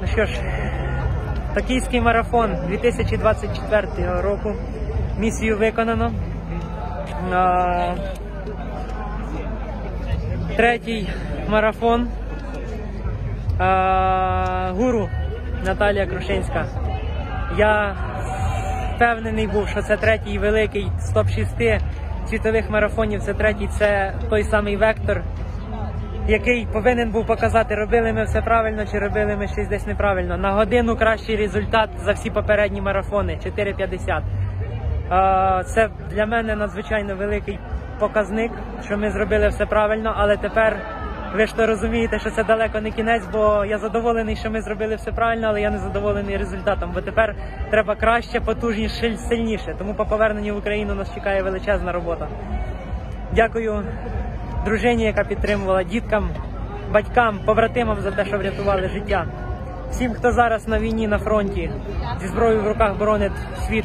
Ну що ж, Токійський марафон 2024 року. Місію виконано. Третій марафон. Гуру Наталія Крушинська. Я впевнений був, що це третій великий з топ-6 світових марафонів. Це третій, це той самий вектор, який повинен був показати, робили ми все правильно чи робили ми щось десь неправильно. На годину кращий результат за всі попередні марафони – 4:50. Це для мене надзвичайно великий показник, що ми зробили все правильно, але тепер ви ж то розумієте, що це далеко не кінець, бо я задоволений, що ми зробили все правильно, але я не задоволений результатом, бо тепер треба краще, потужніше, сильніше. Тому по поверненню в Україну нас чекає величезна робота. Дякую дружині, яка підтримувала, діткам, батькам, побратимам за те, що врятували життя. Всім, хто зараз на війні, на фронті, зі зброєю в руках боронить світ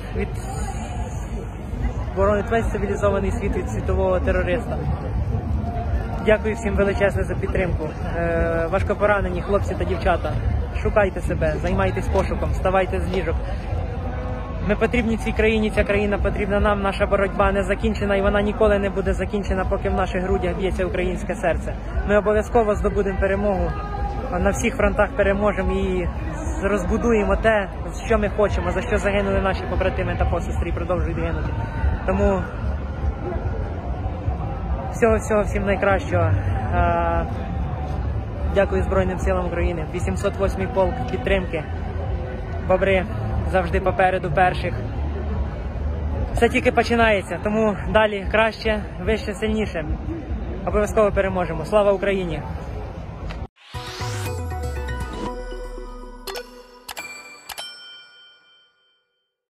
боронить весь цивілізований світ від світового терориста. Дякую всім величезне за підтримку. Важкопоранені хлопці та дівчата, шукайте себе, займайтесь пошуком, вставайте з ліжок. Ми потрібні цій країні, ця країна потрібна нам, наша боротьба не закінчена і вона ніколи не буде закінчена, поки в наших грудях б'ється українське серце. Ми обов'язково здобудемо перемогу, на всіх фронтах переможемо і розбудуємо те, що ми хочемо, за що загинули наші побратими та посестри і продовжують гинути. Тому всього всім найкращого. Дякую Збройним силам України. 808-й полк підтримки. Бобри завжди попереду перших. Все тільки починається, тому далі краще, вище, сильніше. Обов'язково переможемо. Слава Україні!